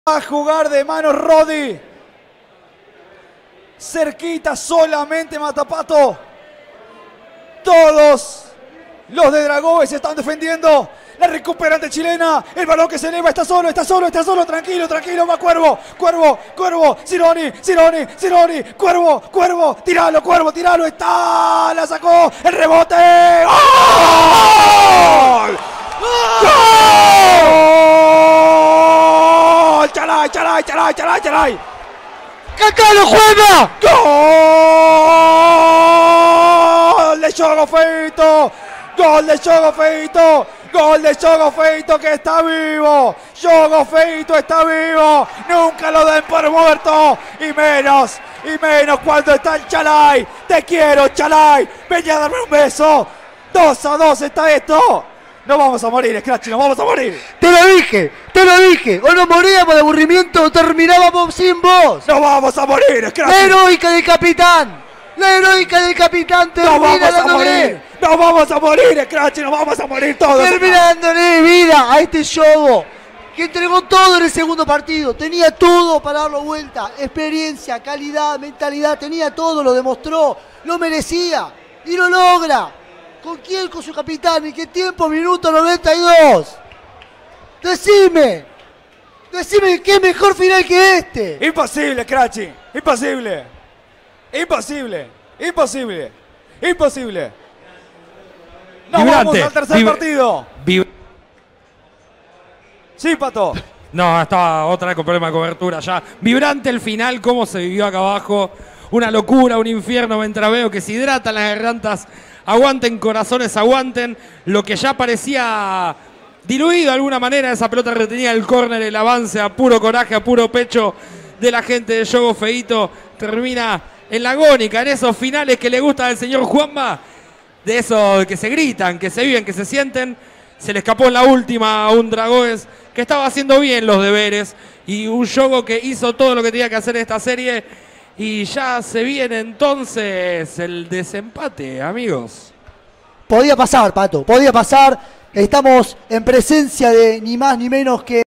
A jugar de mano Rodi. Cerquita solamente Matapato. Todos los de Dragões se están defendiendo. La recuperante chilena. El balón que se eleva. Está solo. Tranquilo. Va Cuervo. Cironi. Cuervo. Tiralo. Está. La sacó. El rebote. ¡Gol! ¡Gol! ¡Chalay! ¡Kaká lo juega! ¡Gol de Jogo Feito! ¡Gol de Jogo Feito que está vivo! ¡Jogo Feito está vivo! ¡Nunca lo den por muerto! Y menos cuando está el Chalay. ¡Te quiero, Chalay! ¡Ven a darme un beso! 2-2 está esto. No vamos a morir, Scratchy, no vamos a morir. Te lo dije. O nos moríamos de aburrimiento o terminábamos sin vos. No vamos a morir, Scratchy. La heroica del capitán termina dándole. No vamos a morir, Scratchy, no vamos a morir todos. Termina dándole vida a este Jogo, que entregó todo en el segundo partido. Tenía todo para darlo vuelta. Experiencia, calidad, mentalidad, tenía todo, lo demostró. Lo merecía y lo logra. ¿Con quién? Con su capitán. ¿Y qué tiempo? Minuto 92. Decime qué mejor final que este. Imposible, Scratchy. Imposible. Nos vamos al tercer partido. Sí, Pato. No, estaba otra vez con problema de cobertura ya. Vibrante el final, cómo se vivió acá abajo. Una locura, un infierno mientras veo que se hidratan las gargantas. Aguanten, corazones, aguanten. Lo que ya parecía diluido de alguna manera, esa pelota retenida el córner, el avance a puro coraje, a puro pecho de la gente de Jogo Feito. Termina en la agónica, en esos finales que le gusta al señor Juanma. De esos que se gritan, que se viven, que se sienten. Se le escapó en la última a un Dragões que estaba haciendo bien los deberes. Y un Jogo que hizo todo lo que tenía que hacer en esta serie. Y ya se viene entonces el desempate, amigos. Podía pasar, Pato, podía pasar. Estamos en presencia de ni más ni menos que